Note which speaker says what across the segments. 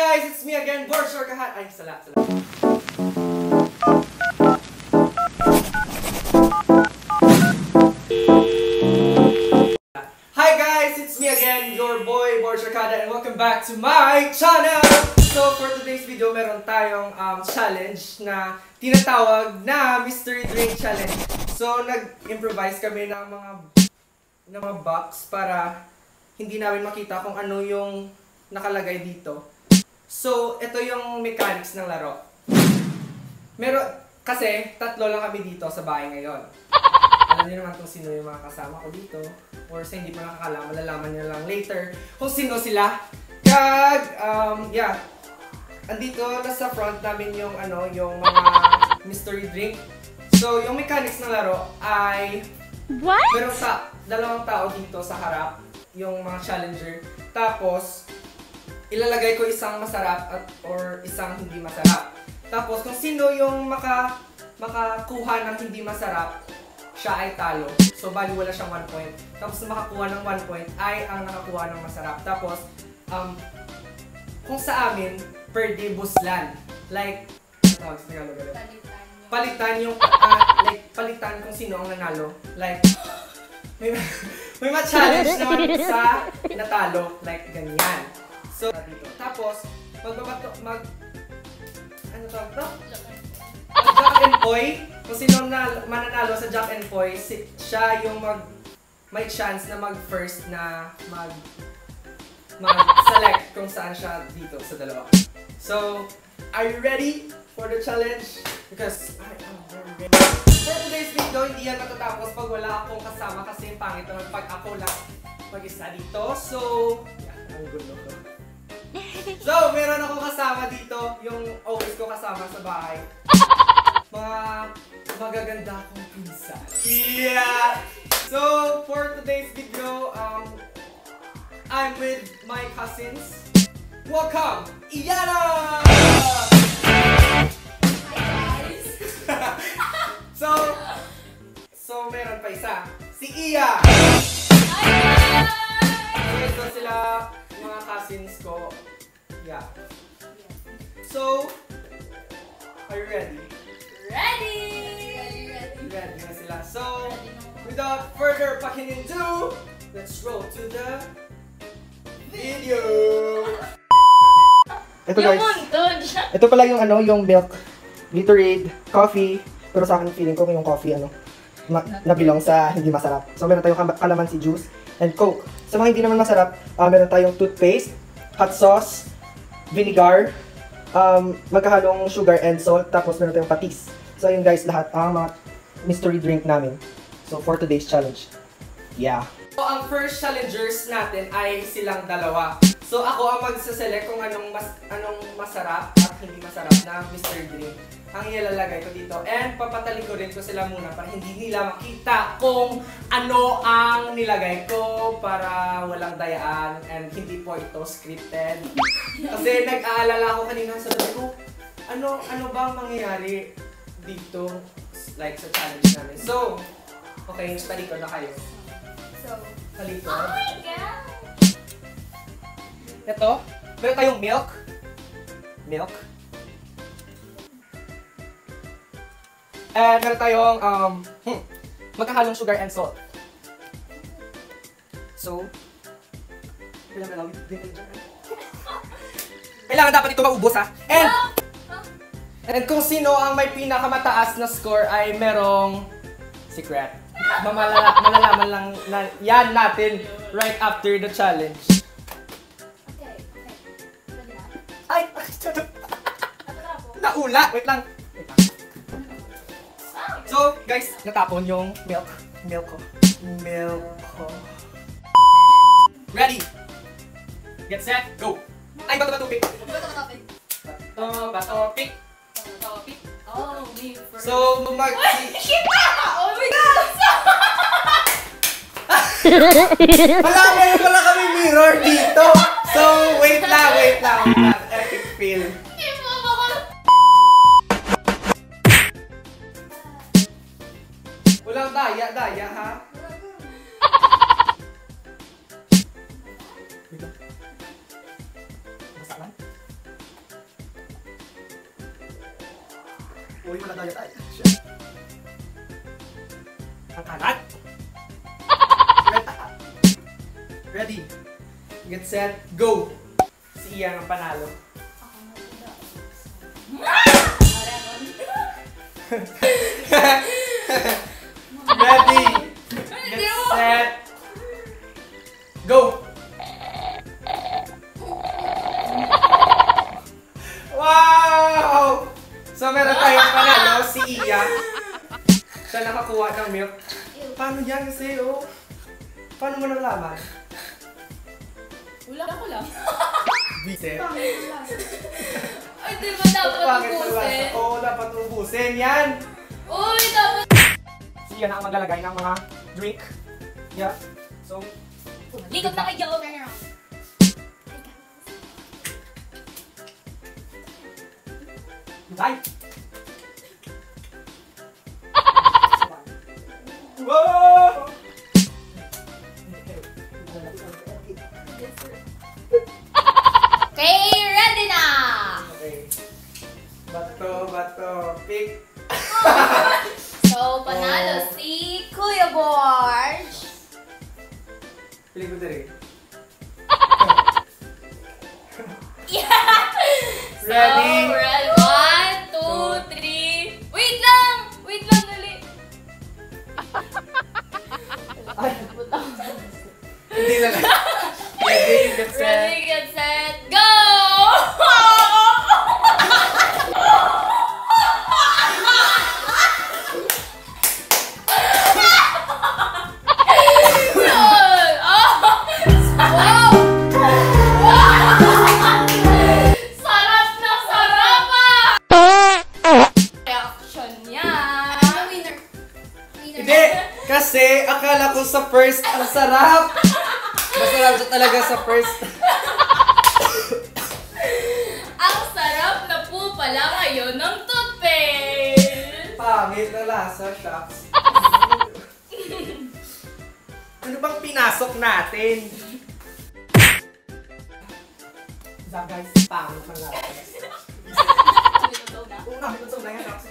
Speaker 1: guys, it's me again, Borsor Kahat. Ay, sala. Hi guys, it's me again, your boy Borsor Kahat, and welcome back to my channel. So for today's video, meron tayong challenge na tinatawag na Mystery Drink Challenge. So nag-improvise kami ng mga box para hindi namin makita kung ano yung nakalagay dito. So, ito yung mechanics ng laro. Kasi, tatlo lang kami dito sa bahay ngayon. Alam niyo naman kung sino yung mga kasama ko dito. Or sa hindi pa nakakalaman, malalaman niyo lang later kung sino sila. Andito nasa front namin yung yung mga mystery drink. So, yung mechanics ng laro ay meron dalawang tao dito sa harap, yung mga challenger. Tapos, ilalagay ko isang masarap or isang hindi masarap. Tapos, kung sino yung makakuha ng hindi masarap, siya ay talo. So, bali wala siyang 1 point. Tapos, makakuha ng 1 point ay ang nakakuha ng masarap. Tapos, kung sa amin, per day buslan. Like, ano tawag sa Tagalog? Palitan yung, palitan kung sino ang nanalo. Like, may ma-challenge naman sa natalo. Like, ganyan. So, dito. Tapos, Jack and Poy. Kung sino mananalo sa Jack and Poy, siya yung may chance na mag-first na mag-select kung saan siya dito sa dalawa. So, are you ready for the challenge? Because I am very ready. For today's video, hindi yan matatapos pag wala akong kasama kasi pangit naman pag ako lang mag-isa dito. So, ang gulo ko. So, meron akong kasama dito, yung always ko kasama sa bahay. Mga magaganda akong pinsan. Yeah! So, for today's video, I'm with my cousins. Welcome, Iyana!
Speaker 2: Hi guys!
Speaker 1: So meron pa isa, si Iya!
Speaker 2: Hi guys!
Speaker 1: So, ito sila mga cousins ko. Yeah. So, are you ready?
Speaker 2: Ready!
Speaker 1: Ready na sila. So, without further pakinindu, let's roll to the video! Ito guys, ito pala yung yung milk, Gatorade, coffee, pero sa akin feeling ko yung coffee nabilong sa hindi masarap. So meron tayong calamansi juice and Coke. Sa mga hindi naman masarap, meron tayong toothpaste, hot sauce, vinegar, magkahalong sugar and salt, tapos meron tayong patis. So yun guys, lahat ang mga mystery drink namin. So for today's challenge. Yeah. So ang first challengers natin ay silang dalawa. So ako ang magsaselect kung anong masarap at hindi masarap na mystery drink ang ilalagay ko dito. And papatalikod ko sila muna para hindi nila makita kung ano ang nilagay ko para walang dayaan and hindi po ito scripted. Kasi nag-aalala ako kanina sa sabi ko, ano ba ang mangyayari dito like sa challenge namin. So, okay, talikod na kayo.
Speaker 2: So,
Speaker 1: Talikod.
Speaker 2: oh my god!
Speaker 1: Ito, meron tayong milk. Milk. And meron tayong magkahalong sugar and salt. So, kailangan dapat ito maubos ha. And kung sino ang may pinakamataas na score ay merong secret. Malalaman lang na yan natin right after the challenge.
Speaker 2: Okay. Ready na?
Speaker 1: Ay! Naula! Wait lang. So, guys, natapon yung milk ko. Ready? Get set, go! Ay, bato pick! Bato pick!
Speaker 2: Oh, me first.
Speaker 1: So,
Speaker 2: Kita! Oh my god!
Speaker 1: wala kami mirror dito! So, wait lang. Epic fail. Walang daya ha? Basa lang? Uy, wala tayo tayo. Shit. Ang kalat. Ready. Get set, go! Si Ian ang panalo.
Speaker 2: Ako na
Speaker 1: Ready. Get set, go! Wow! So meron tayong panalo, si Ian. Siya nakakuha ng milk. Paano yan kasi, oh? Paano mo nalaman?
Speaker 2: Wala ko lang.
Speaker 1: Bisit.
Speaker 2: Ay, di ba dapat ubusin?
Speaker 1: Oo, dapat ubusin. Yan!
Speaker 2: Uy, dapat...
Speaker 1: So, yan ang maglalagay ng mga drink. Yeah. So,
Speaker 2: Likod na kayo.
Speaker 1: bye! Whoa!
Speaker 2: Okay, ready na!
Speaker 1: Okay. Bato, pick.
Speaker 2: So, panalo si Kuya Borge.
Speaker 1: Pili ko diri.
Speaker 2: Yeah!
Speaker 1: Ready?
Speaker 2: So, ready. 1, 2, 3. Wait lang! Wait lang, dali.
Speaker 1: Ay, hindi na lang. Ready, get set.
Speaker 2: Ready, get set, go! Sarap na sarap reaction niya. Winner.
Speaker 1: Hindi! Kasi akala ko sa first ang sarap. Masarap siya talaga sa first.
Speaker 2: Ang sarap na po pala ngayon ng toothpaste.
Speaker 1: Pangit na lasa, shucks. Ano bang pinasok natin? Guys, pangit na lasa. Oo, nakikita na yan, shucks.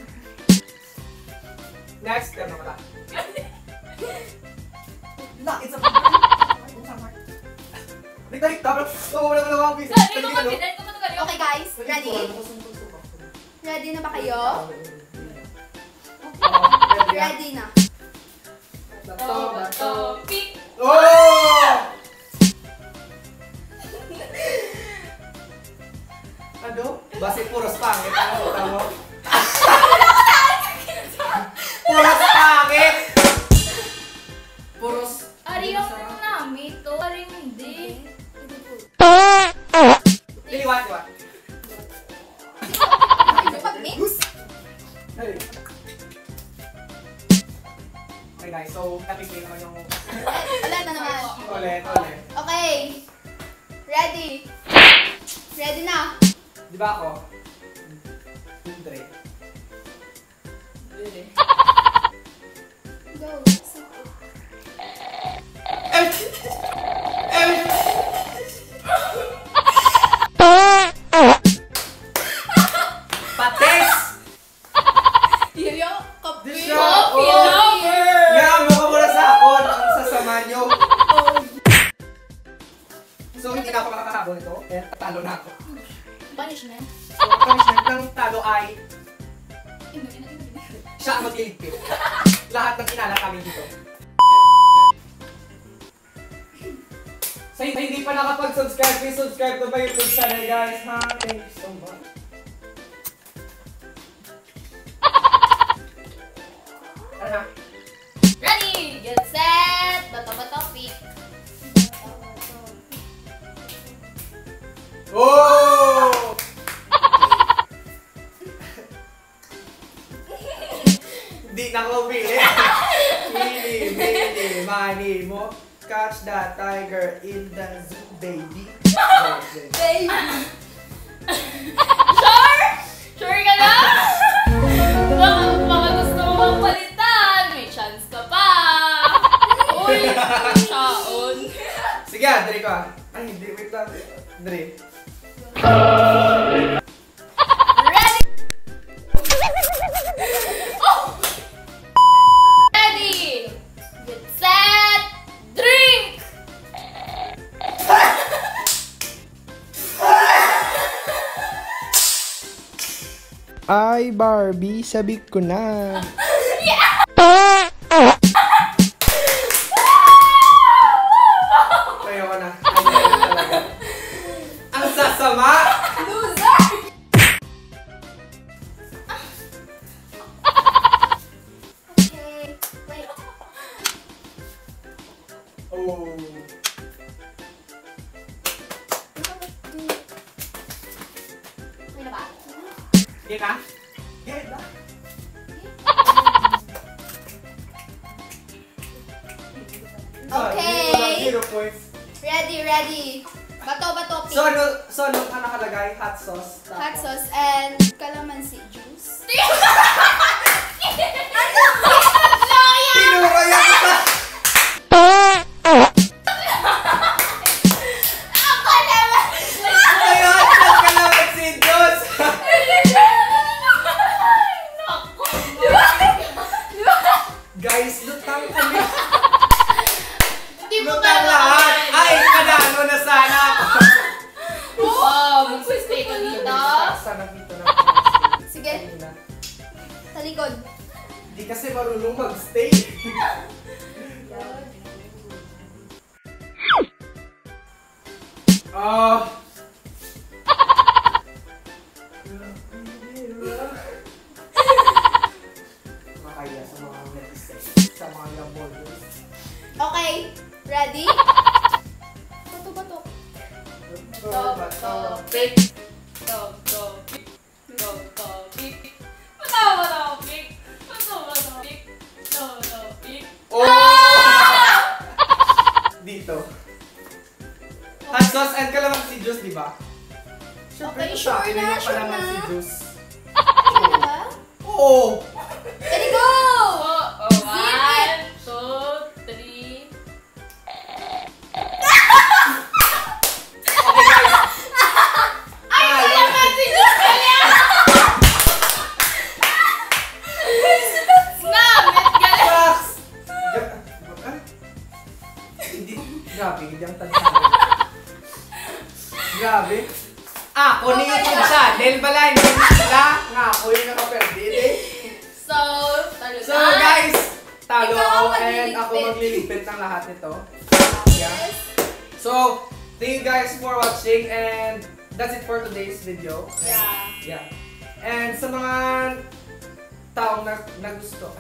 Speaker 1: Next, ano pala? Look, it's a dapat wala mga pieces.
Speaker 2: Dali ko mag-dali ko matagal.
Speaker 3: Okay guys, ready? Ready na ba kayo? Ready na.
Speaker 2: Bato, pick.
Speaker 1: Oh! Ano? Base puros pangit. Ano tamo? Puros pangit! Puros...
Speaker 2: Ari yung namin to. Ari hindi.
Speaker 1: Diliwan.
Speaker 3: Pag-mix?
Speaker 1: Dali. Okay guys, so napipili naman yung...
Speaker 3: Ulit na naman.
Speaker 1: Ulit.
Speaker 3: Okay. Ready? Ready na.
Speaker 1: Di ba ako? Hindi.
Speaker 3: Go.
Speaker 1: Pates!
Speaker 3: Yun yung kape.
Speaker 1: Siya!
Speaker 2: Coffee
Speaker 1: Oh!
Speaker 2: lover!
Speaker 1: Nga, mukha mo na sa ako. Ang sasama nyo. So, hindi na ako makakahabol ito. Eh, talo na ako.
Speaker 2: Punishment.
Speaker 1: So, ang punishment ng talo ay siya ang magliligpit. Lahat ng kinalat kami dito. Sa hindi pa nakapag-subscribe, please subscribe to my YouTube channel, guys. Ha? Thank you so much. Ano na?
Speaker 2: Ready, get set. Bato, pick.
Speaker 1: Oh! Hindi na ko pili. Mini, money mo. Catch that tiger in the zoo, baby.
Speaker 3: Baby.
Speaker 2: Sure? Sure ka na? Baka gusto mo bang palitan. May chance ka pa. Uy, shaon.
Speaker 1: Sige, dali ko ah. Ay, hindi, wait lang. Dali.
Speaker 2: Ready?
Speaker 1: Ay, Barbie, sabi ko na. Ayoko na. Ayoko na talaga. Ang sasama!
Speaker 2: Loser!
Speaker 3: Okay. Wait.
Speaker 1: Oh.
Speaker 3: May na ba?
Speaker 1: Hindi ka? Get ba?
Speaker 3: Okay.
Speaker 1: 0 points.
Speaker 3: Ready. Bato,
Speaker 1: So, ano ka nakalagay? Hot sauce. Tapos.
Speaker 3: hot sauce and calamansi juice.
Speaker 1: Tinura yan ka!
Speaker 3: Ako naman!
Speaker 1: Ayun! Hot ka naman si Diyos! Guys, lutang kami.
Speaker 2: Hindi mo
Speaker 1: Lutang lahat! Ay, kanano na sana ako.
Speaker 2: Wow, magsistay ka dito.
Speaker 1: Sana dito na.
Speaker 3: Sige, sa likod.
Speaker 1: Di kasi marunong mag-stay. Ah. Makaya sa mga netizens, sa mga laborers.
Speaker 3: Okay, ready? Bato.
Speaker 2: Topic.
Speaker 1: Oh! Dito. Hot sauce and calamansi juice, di ba?
Speaker 3: Okay,
Speaker 1: sa
Speaker 3: sure
Speaker 1: akin
Speaker 3: na,
Speaker 1: yung
Speaker 3: sure
Speaker 1: calamansi
Speaker 3: na.
Speaker 1: juice.
Speaker 3: Sure na ba?
Speaker 1: Oo!
Speaker 3: Ready, go!
Speaker 2: One, two, three.
Speaker 1: Okay guys.
Speaker 2: Ay, calamansi juice ka niya! Namit ka na!
Speaker 1: Shucks! Hindi. Grabe, hindi ang tansahan. Grabe. Ako ni yung channel balay. Nila nga ako yung nakaperdide.
Speaker 2: So, talo
Speaker 1: So guys, talo
Speaker 3: Ikaw
Speaker 1: ako
Speaker 3: ang
Speaker 1: and ako
Speaker 3: magliligpit.
Speaker 1: magliligpit ng lahat nito. Yeah. So, thank you guys for watching and that's it for today's video.
Speaker 3: Yeah.
Speaker 1: Yeah. And sa mga taong nagusto.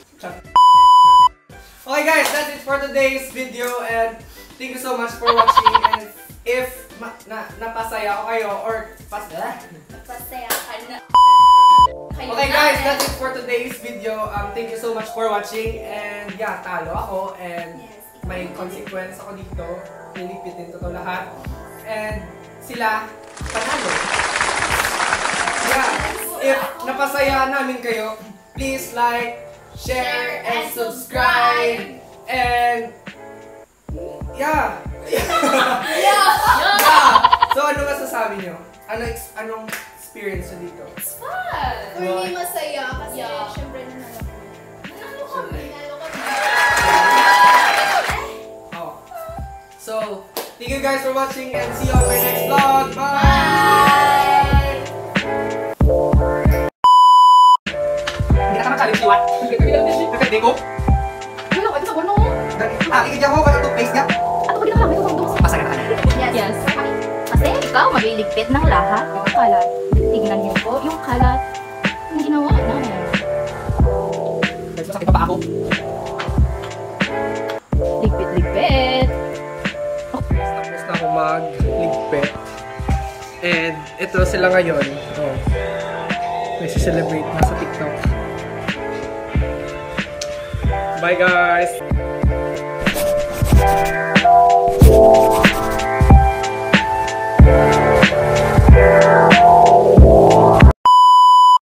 Speaker 1: Okay guys, that's it for today's video and thank you so much for watching and if napasaya ko kayo or
Speaker 3: Pasaya ka na.
Speaker 1: okay guys, that's it for today's video. Thank you so much for watching and yeah, talo ako and
Speaker 3: Yes.
Speaker 1: may consequence ako dito. Nilipitin ko to lahat and sila panalo. Yeah, if napasaya namin kayo, please like, share, and subscribe. And yeah.
Speaker 3: Yeah!
Speaker 1: Yeah. So ano masasabi nyo? Anong experience nyo dito?
Speaker 2: It's fun!
Speaker 3: For me, masaya kasi
Speaker 2: Yeah.
Speaker 3: syempre nanalo ko.
Speaker 2: Nanalo kami.
Speaker 1: Oh. So, thank you guys for watching and see you on my next vlog. Bye! Hindi ka makalit siwat. Nagkakhindi ko. Ikidya ko kaya toothpaste niya. Masaya na ka na.
Speaker 4: Yes. Kasi ikaw magliligpit ng lahat ng kalat. Tignan niyo po yung kalat yung ginawa namin.
Speaker 1: Masakit pa ba ako?
Speaker 4: Ligpit.
Speaker 1: Tapos na ako magligpit. And ito sila ngayon. Oh. May celebrate na sa TikTok. Bye guys!